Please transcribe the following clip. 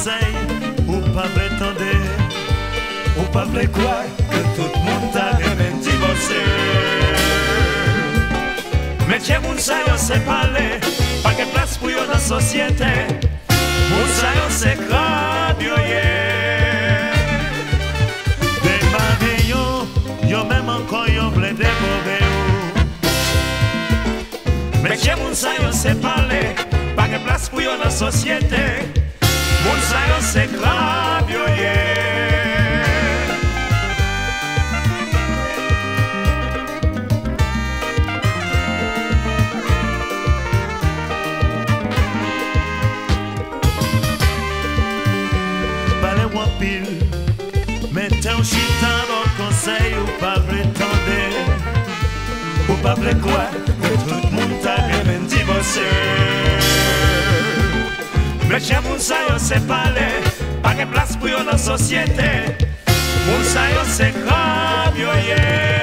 conseil, ou pas prétendre, ou pas vle croire que tout le monde t'a même divorcé. Mais tiens, moun sa yo se parler, pas de place pour yo dans la société. Moun sa yo se crade yo démarrer yo même encore yo vle dévorer yo. Mais tiens, moun sa yo se parler, pas de place pour yo dans la société. Moun sa yo se crade yo mettez un chita dans conseil ou pas prétendre, ou pas vle quoi que tout le monde t'a même divorcé. Mais chez moun sa yo se parler, pas de place pour yo dans la société. Moun sa yo se crade yo